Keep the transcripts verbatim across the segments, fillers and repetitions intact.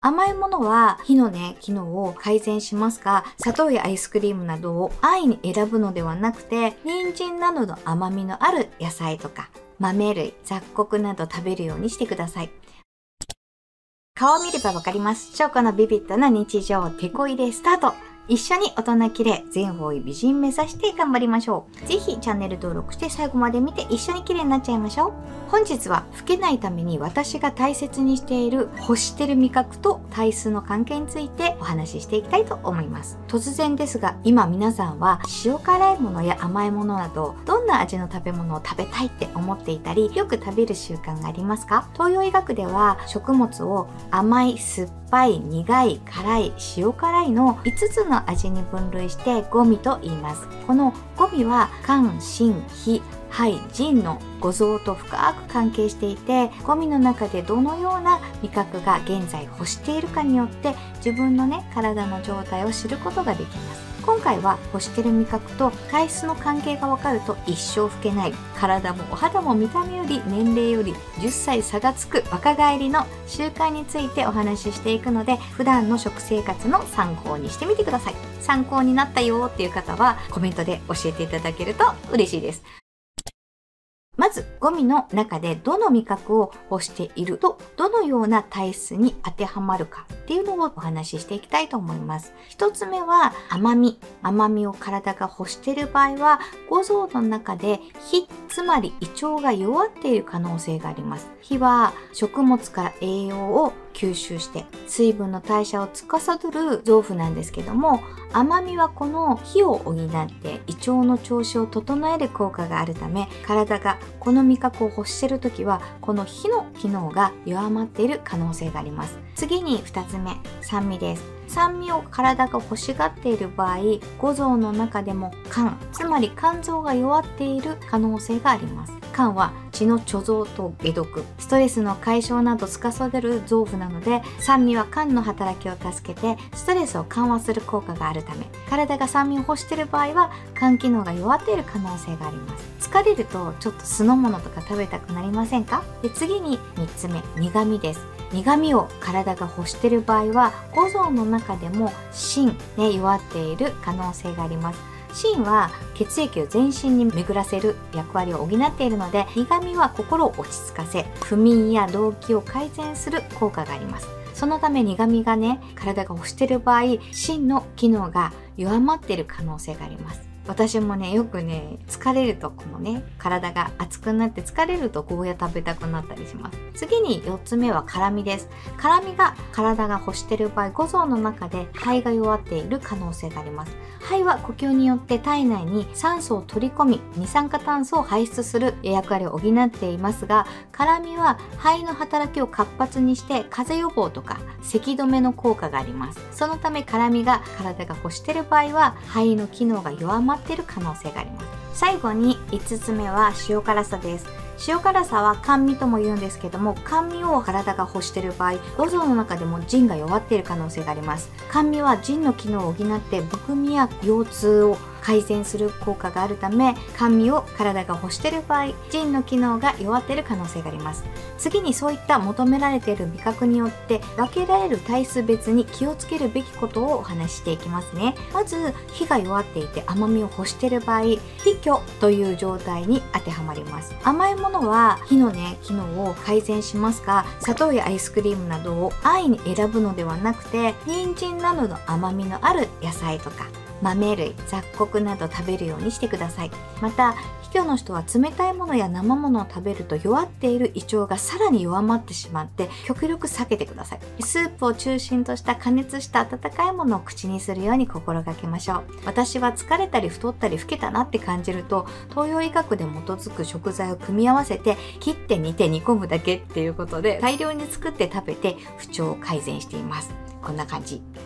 甘いものは火のね、機能を改善しますが、砂糖やアイスクリームなどを安易に選ぶのではなくて、人参などの甘みのある野菜とか、豆類、雑穀など食べるようにしてください。顔を見ればわかります。翔子のビビッドな日常、テコ入れスタート。一緒に大人綺麗、全方位美人目指して頑張りましょう。ぜひチャンネル登録して最後まで見て一緒に綺麗になっちゃいましょう。本日は老けないために私が大切にしている欲してる味覚と体質の関係についてお話ししていきたいと思います。突然ですが、今皆さんは塩辛いものや甘いものなど、どんな味の食べ物を食べたいって思っていたり、よく食べる習慣がありますか？東洋医学では食物を甘い、酸っぱい、苦い、辛い、塩辛いのいつつの味に分類して五味と言います。この五味は甘、辛、火、はい腎の五臓と深く関係していて、五味の中でどのような味覚が現在欲しているかによって自分のね、体の状態を知ることができます。今回は欲している味覚と体質の関係が分かると一生老けない、体もお肌も見た目より年齢よりじゅっさい差がつく若返りの習慣についてお話ししていくので、普段の食生活の参考にしてみてください。参考になったよっていう方はコメントで教えていただけると嬉しいです。まず、五味の中でどの味覚を欲していると、どのような体質に当てはまるかっていうのをお話ししていきたいと思います。一つ目は甘み。甘みを体が欲している場合は、五臓の中で火、つまり胃腸が弱っている可能性があります。火は食物から栄養を吸収して水分の代謝を司る臓腑なんですけども、甘みはこの火を補って胃腸の調子を整える効果があるため、体がこの味覚を欲しているときはこの火の機能が弱まっている可能性があります。次にふたつめ、酸味です。酸味を体が欲しがっている場合、五臓の中でも肝、つまり肝臓が弱っている可能性があります。肝は血の貯蔵と解毒、ストレスの解消など司る臓腑なので、酸味は肝の働きを助けてストレスを緩和する効果があるため、体が酸味を欲している場合は肝機能が弱っている可能性があります。疲れるとちょっと酢の物とか食べたくなりませんか？で、次にみっつめ、苦味です。苦味を体が欲している場合は、五臓の中でも心ね、弱っている可能性があります。心は血液を全身に巡らせる役割を補っているので、苦味は心を落ち着かせ、不眠や動悸を改善する効果があります。そのため苦味がね、体が欲している場合、心の機能が弱まっている可能性があります。私もね、よくね、疲れるとこのね、体が熱くなって疲れるとゴーヤ食べたくなったりします。次によっつめは辛味です。辛味が体が欲している場合、五臓の中で肺が弱っている可能性があります。肺は呼吸によって体内に酸素を取り込み、二酸化炭素を排出する役割を補っていますが、辛味は肺の働きを活発にして風邪予防とか咳止めの効果があります。そのため辛味が体が欲している場合は、肺の機能が弱まっている可能性があります。最後にいつつめは塩辛さです。塩辛さは甘味とも言うんですけども、甘味を体が欲している場合、五臓の中でも腎が弱っている可能性があります。甘味は腎の機能を補ってむくみや腰痛を改善する効果があるため、甘味を体が欲している場合、腎の機能が弱っている可能性があります。次にそういった求められている味覚によって分けられる体質別に気をつけるべきことをお話ししていきますね。まず、火が弱っていて甘みを欲している場合、火虚という状態に当てはまります。甘いものは火のね、機能を改善しますが、砂糖やアイスクリームなどを安易に選ぶのではなくて、人参などの甘みのある野菜とか豆類、雑穀など食べるようにしてください。また、卑怯の人は冷たいものや生ものを食べると弱っている胃腸がさらに弱まってしまって、極力避けてください。スープを中心とした加熱した温かいものを口にするように心がけましょう。私は疲れたり太ったり老けたなって感じると、東洋医学で基づく食材を組み合わせて切って煮て煮込むだけっていうことで大量に作って食べて不調を改善しています。こんな感じ。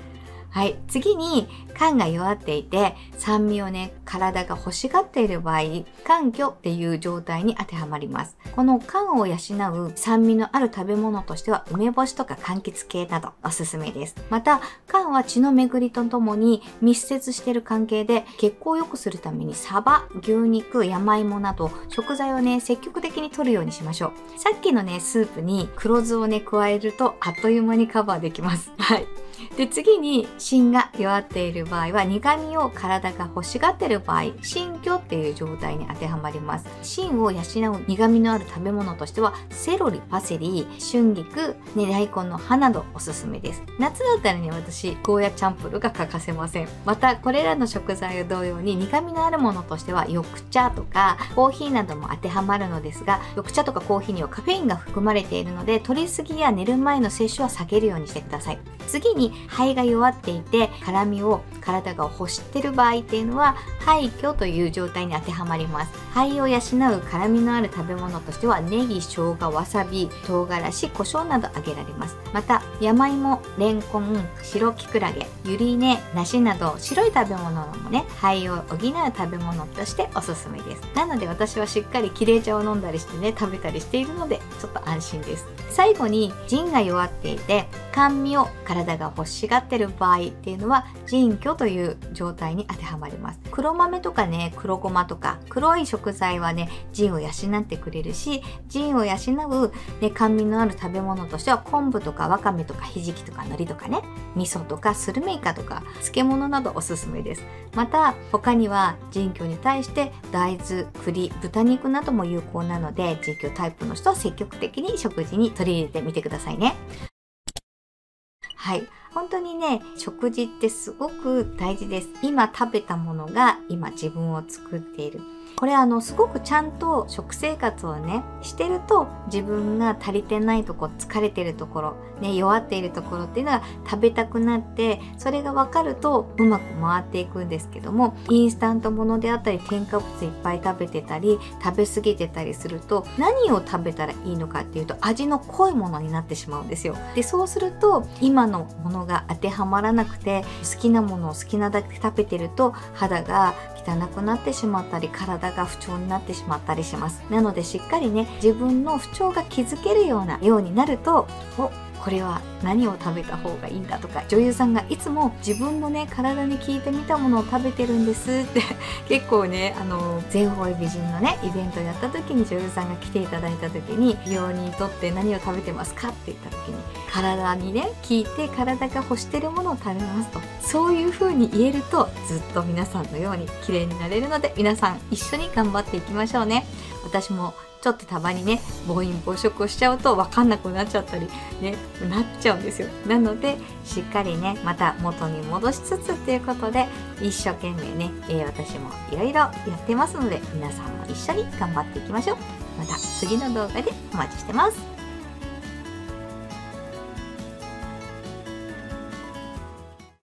はい。次に、肝が弱っていて、酸味をね、体が欲しがっている場合、肝虚っていう状態に当てはまります。この肝を養う酸味のある食べ物としては、梅干しとか柑橘系などおすすめです。また、肝は血の巡りとともに密接している関係で、血行を良くするためにサバ、牛肉、山芋など、食材をね、積極的に摂るようにしましょう。さっきのね、スープに黒酢をね、加えると、あっという間にカバーできます。はい。で、次に、心が弱っている場合は、苦味を体が欲しがっている場合、心虚っていう状態に当てはまります。心を養う苦味のある食べ物としては、セロリ、パセリ、春菊、ね、大根の葉などおすすめです。夏だったらね、私、ゴーヤチャンプルが欠かせません。また、これらの食材を同様に苦味のあるものとしては、緑茶とかコーヒーなども当てはまるのですが、緑茶とかコーヒーにはカフェインが含まれているので、摂りすぎや寝る前の摂取は避けるようにしてください。次に、肺が弱っていて辛みを体が欲している場合っていうのは肺虚という状態に当てはまります。肺を養う辛みのある食べ物としてはネギ、生姜、わさび、唐辛子、胡椒など挙げられます。また山芋、レンコン、白キクラゲ、ゆり根、梨など白い食べ物もね肺を補う食べ物としておすすめです。なので私はしっかりキレイ茶を飲んだりしてね食べたりしているのでちょっと安心です。最後に腎が弱っていて甘味を体が欲しがっている場合っていうのは腎虚という状態に当てはまります。黒豆とかね黒ごまとか黒い食材はね腎を養ってくれるし、腎を養う、ね、甘味のある食べ物としては昆布とかわかめとかひじきとか海苔とかね味噌とかスルメイカとか漬物などおすすめです。また他には腎虚に対して大豆、栗、豚肉なども有効なので腎虚タイプの人は積極的に食事に取り入れてみてくださいね。はい。本当にね、食事ってすごく大事です。今食べたものが今自分を作っている。これあのすごくちゃんと食生活をねしてると自分が足りてないところ、疲れてるところ、ね、弱っているところっていうのが食べたくなってそれが分かるとうまく回っていくんですけども、インスタントものであったり添加物いっぱい食べてたり食べ過ぎてたりすると何を食べたらいいのかっていうと味の濃いものになってしまうんですよ。でそうすると今のものが当てはまらなくて好きなものを好きなだけ食べてると肌が汚くなってしまったり体が不調になってしまったりします。なのでしっかりね自分の不調が気づけるようなようになると、おこれは何を食べた方がいいんだとか、女優さんがいつも自分のね体に効いてみたものを食べてるんですって結構ねあの全方位美人のねイベントやった時に女優さんが来ていただいた時に美容にとって何を食べてますかって言った時に体にね効いて体が欲してるものを食べますと、そういう風に言えるとずっと皆さんのように綺麗になれるので皆さん一緒に頑張っていきましょうね。私もちょっとたまにね暴飲暴食をしちゃうと分かんなくなっちゃったりねなっちゃうんですよ。なのでしっかりねまた元に戻しつつっていうことで一生懸命ね、えー、私もいろいろやってますので皆さんも一緒に頑張っていきましょう。また次の動画でお待ちしてます。